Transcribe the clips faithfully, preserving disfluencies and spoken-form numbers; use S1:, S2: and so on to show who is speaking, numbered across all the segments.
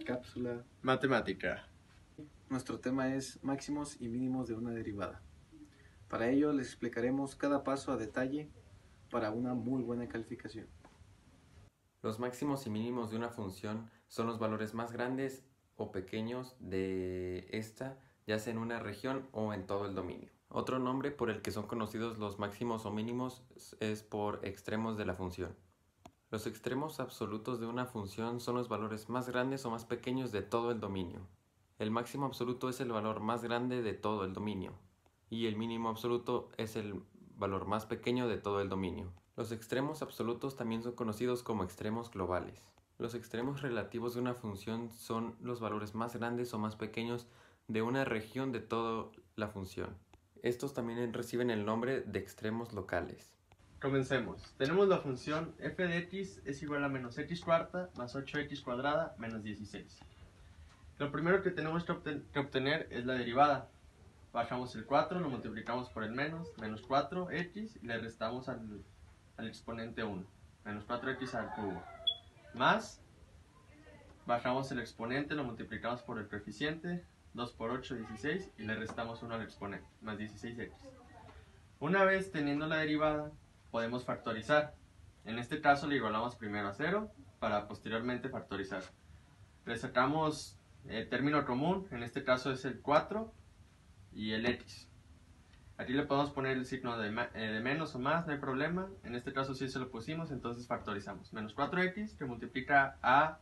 S1: Cápsula
S2: Matemática.
S1: Nuestro tema es máximos y mínimos de una derivada. Para ello les explicaremos cada paso a detalle para una muy buena calificación.
S3: Los máximos y mínimos de una función son los valores más grandes o pequeños de esta, ya sea en una región o en todo el dominio. Otro nombre por el que son conocidos los máximos o mínimos es por extremos de la función. Los extremos absolutos de una función son los valores más grandes o más pequeños de todo el dominio. El máximo absoluto es el valor más grande de todo el dominio, y el mínimo absoluto es el valor más pequeño de todo el dominio. Los extremos absolutos también son conocidos como extremos globales. Los extremos relativos de una función son los valores más grandes o más pequeños de una región de toda la función. Estos también reciben el nombre de extremos locales.
S2: Comencemos. Tenemos la función f de x es igual a menos x cuarta más ocho x cuadrada menos dieciséis. Lo primero que tenemos que, obten que obtener es la derivada. Bajamos el cuatro, lo multiplicamos por el menos, menos cuatro x, y le restamos al, al exponente uno, menos cuatro x al cubo. Más, bajamos el exponente, lo multiplicamos por el coeficiente, dos por ocho, dieciséis, y le restamos uno al exponente, más dieciséis x. Una vez teniendo la derivada, podemos factorizar. En este caso le igualamos primero a cero para posteriormente factorizar. Le sacamos el término común, en este caso es el cuatro y el x. Aquí le podemos poner el signo de, eh, de menos o más, no hay problema. En este caso sí se lo pusimos, entonces factorizamos. Menos cuatro x que multiplica a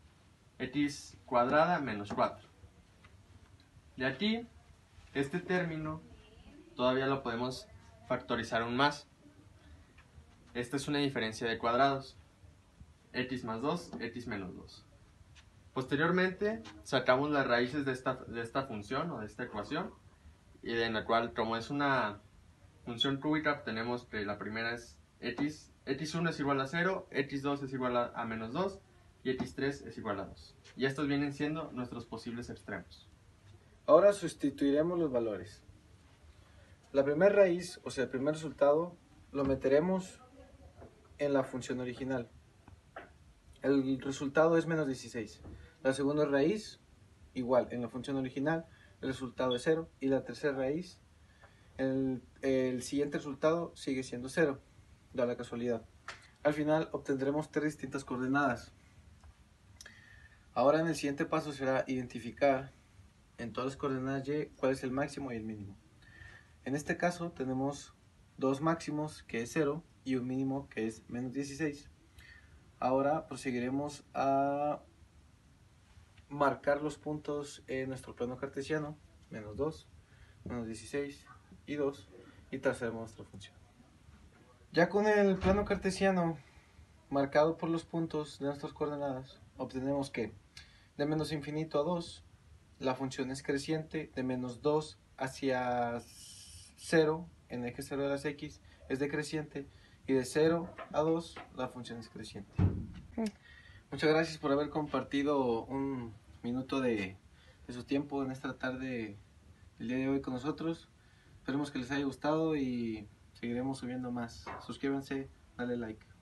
S2: x cuadrada menos cuatro. De aquí, este término todavía lo podemos factorizar aún más. Esta es una diferencia de cuadrados. X más dos, x menos dos. Posteriormente, sacamos las raíces de esta, de esta función o de esta ecuación, y en la cual, como es una función cúbica, tenemos que la primera es x, x uno es igual a cero, x dos es igual a, a menos dos, y x tres es igual a dos. Y estos vienen siendo nuestros posibles extremos.
S1: Ahora sustituiremos los valores. La primera raíz, o sea el primer resultado, lo meteremos en la función original. El resultado es menos dieciséis. La segunda raíz, igual, en la función original, el resultado es cero. Y la tercera raíz, el, el siguiente resultado sigue siendo cero, da la casualidad. Al final obtendremos tres distintas coordenadas. Ahora en el siguiente paso será identificar en todas las coordenadas y cuál es el máximo y el mínimo. En este caso tenemos dos máximos, que es cero, y un mínimo, que es menos dieciséis. Ahora proseguiremos a marcar los puntos en nuestro plano cartesiano, menos dos, menos dieciséis y dos, y trazaremos nuestra función. Ya con el plano cartesiano marcado por los puntos de nuestras coordenadas, obtenemos que de menos infinito a dos, la función es creciente, de menos dos hacia cero, en eje cero de las x, es decreciente, y de cero a dos, la función es creciente. Muchas gracias por haber compartido un minuto de, de su tiempo en esta tarde, el día de hoy con nosotros. Esperemos que les haya gustado y seguiremos subiendo más. Suscríbanse, dale like.